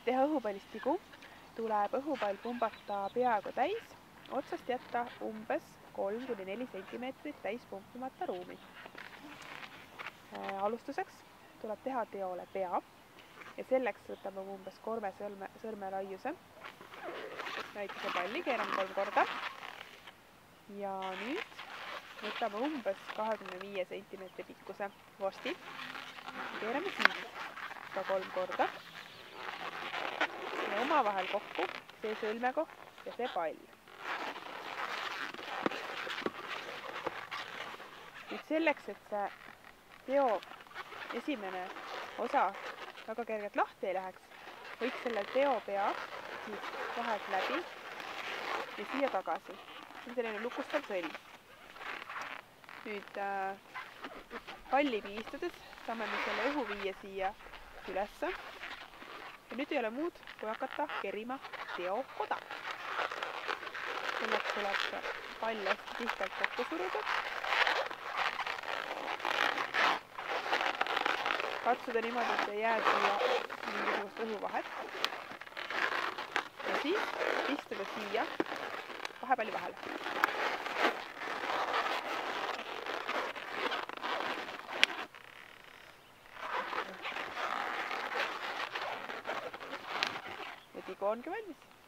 teha õhupallist tigu, tuleb õhupall pumbata peaaegu täis, otsast jätta umbes 3–4 cm täis pumpimata ruumi. Alustuseks tuleb teha teole pea ja selleks võtame umbes 3 sõrme laiuse väikese palli, keerame 3 korda ja nüüd võtame umbes 25 cm pikkuse vorsti, keerame siis ka 3 korda ja omavahel kokku see sõlmekoht ja see pall. Nüüd selleks, et see teo esimene osa väga kergelt lahti ei läheks, võiks selle teo pea siis vahelt läbi ja siia tagasi. See on selline lukustav sõlm. Nüüd palli piistades saame me selle õhu viia siia ülesse. Ja nüüd ei ole muud, kui hakata kerima teo koda. Selleks tuleb pall hästi tihkelt kokku suruda. Katsuda niimoodi, et ei jää siia mingisugust õhuvahet. Ja siis pistada siia kahe palli vahele. Ja tigu ongi valmis.